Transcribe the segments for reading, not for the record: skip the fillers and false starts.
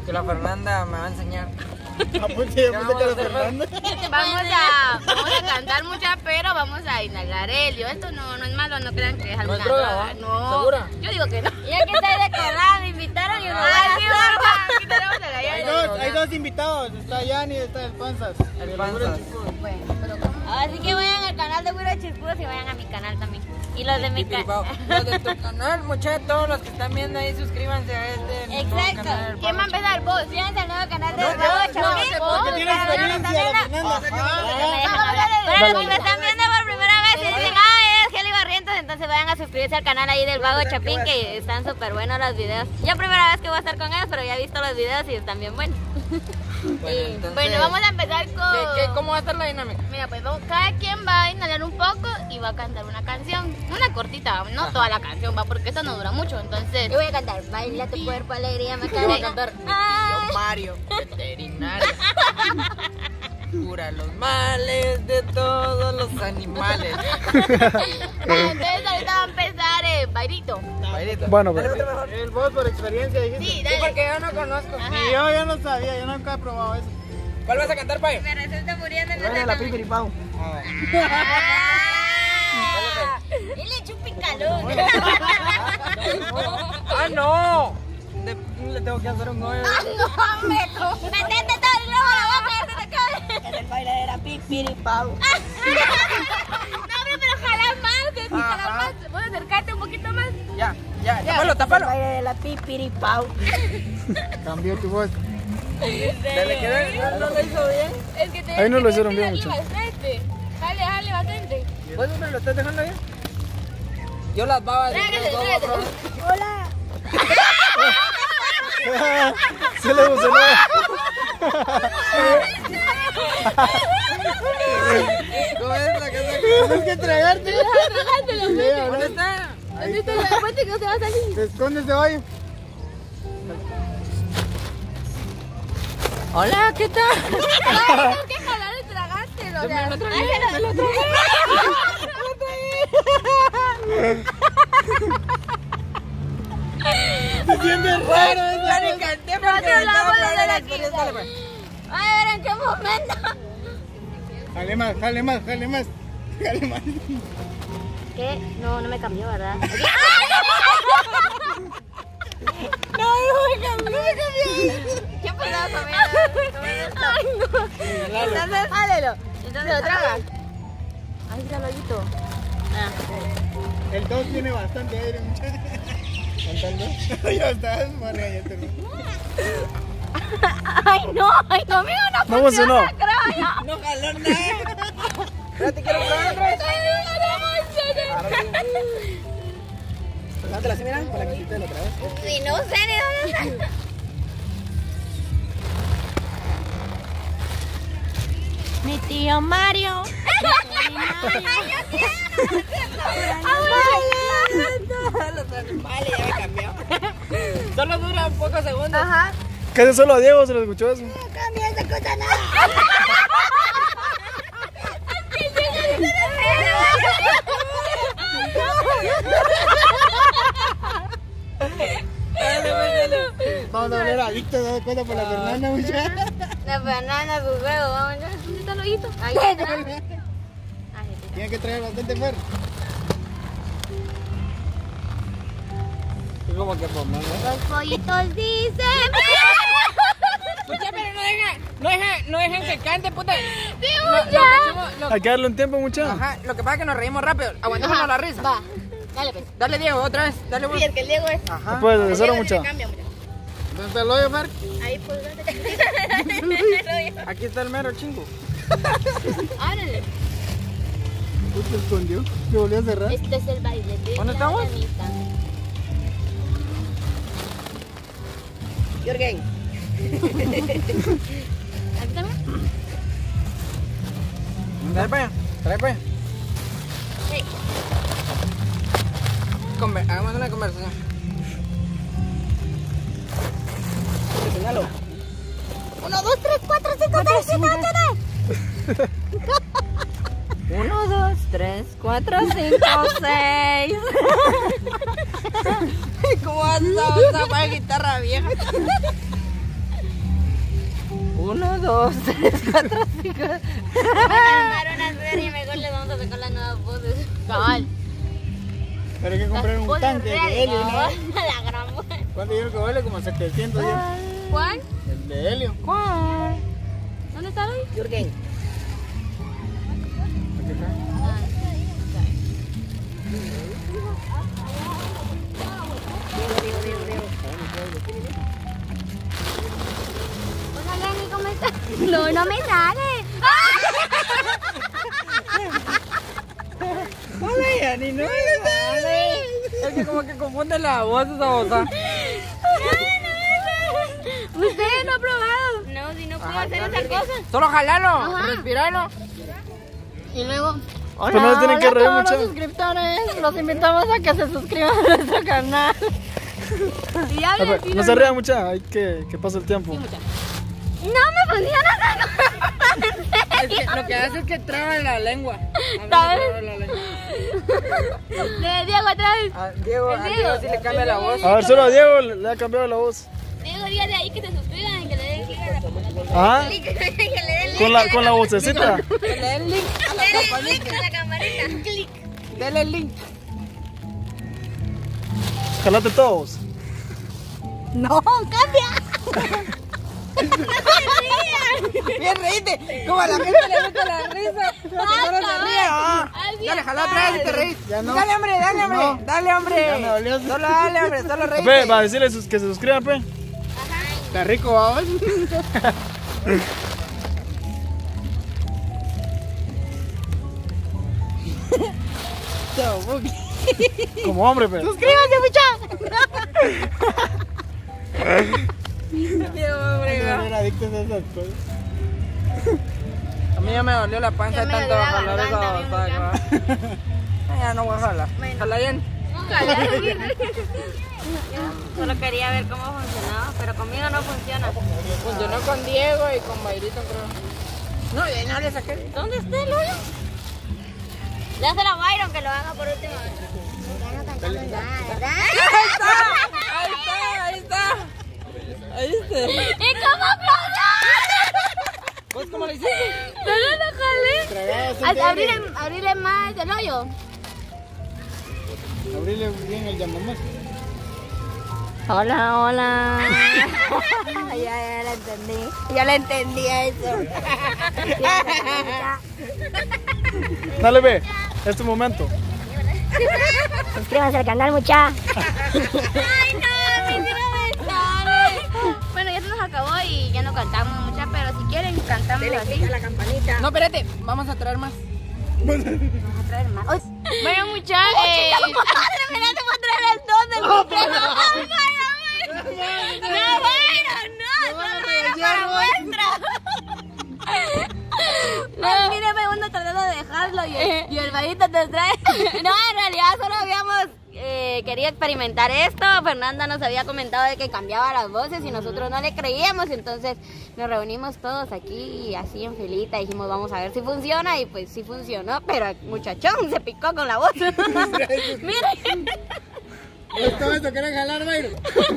Que la Fernanda me va a enseñar. Vamos a cantar mucha, pero vamos a inhalar helio. Esto no es malo, no crean que es algo. ¿No es droga, va? No. ¿Segura? Yo digo que no. Y aquí estoy de colada, me invitaron y no Hay dos invitados, está Yanni y está el Panzas. El Panzas. Así que vayan al canal de Güiro Chispudos y vayan a mi canal también. Y los de mi canal. Los de tu canal, muchachos, todos los que están viendo ahí, suscríbanse a este. Exacto. ¿Quién va a empezar? ¿Vos? Fíjense al nuevo canal de Vago Chapín. Porque tiene experiencia la Fernanda. Para los que me están viendo por primera vez y dicen, es Heli Barrientos, entonces vayan a suscribirse al canal ahí del Vago Chapín, que están súper buenos los videos. Yo primera vez que voy a estar con ellos, pero ya he visto los videos y están bien buenos. Bueno, vamos a empezar con... ¿Cómo va a estar la dinámica? Mira, pues cada quien va a inhalar un poco y va a cantar una canción. Una cortita, no toda la canción, va, porque esto no dura mucho, entonces... Yo voy a cantar, baila tu cuerpo, alegría, me Yo voy a cantar mi tío Mario, veterinario. Cura los males de todos los animales. Entonces ahorita va a empezar Bairito. Bueno, pues. El vos por experiencia dijiste. Sí, Sí, dale. porque yo no conozco. Y yo no sabía, yo nunca he probado eso. ¿Cuál vas a cantar, Payo? Me resulta muriendo en Bueno, la pipiripau. Y le echo un picalón. ¡Ah, no! Le tengo que hacer un hoyo. Metete todo el globo a la boca y se te cae. Es el baile de la pipiripau. No, pero jalar más, que si jalar más. ¿Puedes acercarte un poquito más? Ya, tápalo. El baile de la pipiripau. Cambió tu voz. ¿No lo hizo bien? Es que te Ahí no lo hicieron bien, mucho. bastante. Jale bastante. ¿Vos me lo estás dejando bien? Yo las babas de ustedes dos voy a probar. Hola. Se le gustó. ¿Cómo es la cosa? Tienes que tragarte. ¿Dónde está? ¿Dónde está la fuente que no se va a salir? Te escondes de hoy. Hola, ¿qué tal? Tienes que jalar y tragártelo. O sea, Me lo tragué. Se siente raro eso. Ya ni canté porque Nosotros me estaba hablamos hablando de de la la experiencia. quinta. Dale, pues. A ver en qué momento. Jale más. ¿Qué? No me cambió, ¿verdad? No me cambió. ¿Qué pasaba conmigo? Ay, no. Entonces, hálelo. Entonces lo tragas. Ahí está el hoyito. El 2 tiene bastante aire, muchachos. ¿Contando? Ya estás, María, ya te Ay, no, conmigo no No funcionó. creo yo. No jaló nada. Espérate, quiero probar otra vez. Levantala así, mira, para que quiten otra vez. Sí, no sé ni dónde está. Mi tío Mario. Los animales ya me cambió. Solo dura un pocos segundos. Ajá. Casi solo a Diego se le escuchó eso. No se escucha nada. Vamos a ver adictos, ¿no? Cuenta por la Fernanda, muchachos. La banana, su huevo, vamos ya. ¿Dónde está el hoyito? Ahí está. Tiene que traer bastante fuerte. Es como que por menos. Los pollitos dicen. Mucha, pero no dejan que cante, puta. Hay que darle un tiempo, muchachos. Ajá, lo que pasa es que nos reímos rápido. Aguantémonos la risa. Va, dale pues. Dale, Diego, otra vez. Dale, vos. Sí, el que el Diego es. Ajá. Después de cero, muchachos. Cambia, mucho. ¿Dónde está el hoyo, Fer? Ahí pues. Aquí está el mero chingo. Ábrele. Se escondió. Se volvió a cerrar. Este es el baile de ¿Dónde la estamos? damita. Jürgen. ¿Aquí también? Trae para allá. Sí. Hagamos una conversación. Te señalo. 1, 2, 3, 4, 5, 6, 7, 8, 9. 1, 2, 3, 4, 5, 6. ¿Cómo vas a usar para guitarra vieja? 1, 2, 3, 4, 5. Vamos a armar una serie, mejor le vamos a sacar las nuevas voces. Cabal. Pero hay que comprar un Voces tanque de reales, helio, ¿no? ¿no? La gran voz. ¿Cuánto dijeron que vale? Como 700 ya. ¿Cuál? El de helio. ¿Dónde está hoy? Jürgen. Aquí está. Hola Lenny, ¿cómo estás? No, no me sale. Hola, Yani, no me sale. Es que como que confunde la voz esa bosa. ¿Usted no ha probado? No, si no puedo hacer esa cosa. Solo jalalo, Ajá. respiralo. Y luego... Hola, Pero no le tienen que reír a todos mucho. los suscriptores. Los invitamos a que se suscriban a nuestro canal. Y ya ver, no se ría mucha, hay que pase el tiempo. No me funciona. Es que lo que hace es que traba la lengua. A mí me ¿Sabes? traba la lengua. De Diego otra vez. A Diego sí le cambia la voz. A ver, solo a Diego le ha cambiado la voz. Diego, dígale ahí que se suscriban y que le den clic a la campanita. Ah, Que le den con la vocecita. Dele el link a la campanita. clic a la campanita. Clic. Dele el link. Jalate todos. No, cambia. Bien, reíte. Como a la gente le gusta la risa. No se ríe. Dale, jala atrás y te reís. Ya no. Dale, hombre, dale, hombre. No. Dale, hombre. Ya me dolió. Solo dale, hombre, solo reíte. Ve, va a decirles que se suscriban, pe. Está rico, vamos. Chao, Buki. Como hombre, pe. Suscríbanse, muchachos. Dios, hombre. No era adicto a esas cosas. A mí ya me dolió la panza Ya de me tanto dolió la jalar esa garganta, botaca. Ya no voy a jalar. Jala bien. Solo quería ver cómo funcionaba, pero conmigo no funciona. Funcionó con Diego y con Bayrito, creo. No, y no le saqué. ¿Dónde está el hoyo? Dáselo a Byron que lo haga por última vez. Ahí está. Ahí está. ¿Y cómo explotó? ¿Vos cómo lo hiciste? Solo lo Tragabas jalé. un Abrirle más el hoyo. Abrirle bien el llamamás. Hola, hola. Ya la entendí. Ya la entendí eso. Dale, ve. Es tu momento. Suscríbanse al canal, mucha. Ay, no, a mí sí no me sale. Bueno, ya se nos acabó y ya no cantamos mucha, pero si quieren cantamos así. la campanita. No, espérate. Vamos a traer más. Vamos a traer más. Bueno, mucha, Mira, te voy a traer el don del cumpleaños. No, Byron, no, para muestra. no, mírame uno tratando de dejarlo y el varito te trae. No, en realidad solo habíamos querido experimentar esto. Fernanda nos había comentado de que cambiaba las voces y nosotros no le creíamos. Entonces nos reunimos todos aquí así en filita. Dijimos, vamos a ver si funciona. Y pues sí funcionó, pero el muchachón se picó con la voz. Miren. ¿Cómo esto quieren jalar, Byron?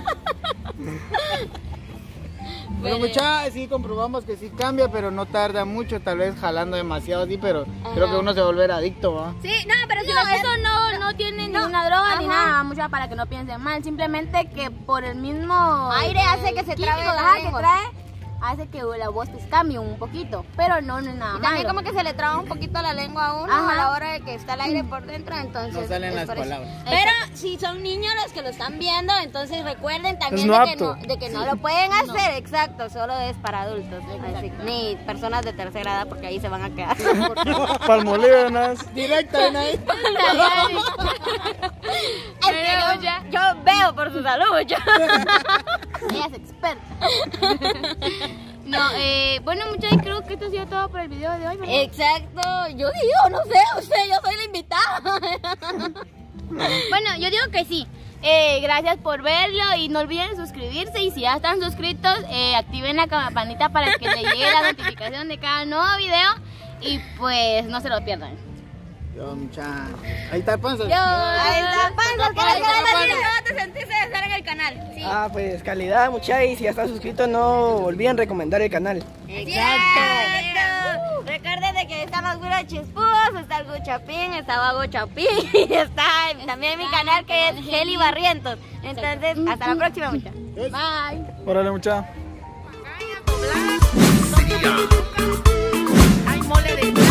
Pero mucha, sí comprobamos que sí cambia, pero no tarda mucho, tal vez jalando demasiado así, pero creo que uno se va a volver adicto, ¿va? Sí, no, pero si No, eso no tiene ninguna droga ni nada, mucha, para que no piensen mal. Simplemente que por el mismo aire hace que se trabe químico, la que lengua. trae, hace que la voz pues cambie un poquito, pero no es nada Y también malo. como que se le traba un poquito la lengua a uno Ajá. a la hora de que está el aire por dentro, entonces No salen es las por eso. palabras. Pero si son niños los que lo están viendo, entonces recuerden también no de que, apto. de que no lo pueden hacer, exacto, solo es para adultos, así, ni personas de tercera edad porque ahí se van a quedar. Palmolivenas. Directo en ahí. Es que yo veo por su salud, yo. Ella es experta. No, bueno, muchachos, creo que esto ha sido todo por el video de hoy, ¿verdad? Exacto, yo digo, no sé, yo soy la invitada. Bueno, yo digo que sí. Gracias por verlo y no olviden suscribirse y si ya están suscritos, activen la campanita para que les llegue la notificación de cada nuevo video y pues no se lo pierdan. Yo, mucha. Ahí está el panza. Ahí está, Panza, ¿cómo te sentiste de estar en el canal? Sí. Ah, pues calidad, mucha, y si ya están suscritos no olviden recomendar el canal. Exacto. Recuerden de que están los Güiros Chispudos, está el Guchapín, está Vago Chapín, y está también mi canal que es Heli Barrientos. Entonces, hasta la próxima, mucha. Bye. Órale, mucha. Hay mole de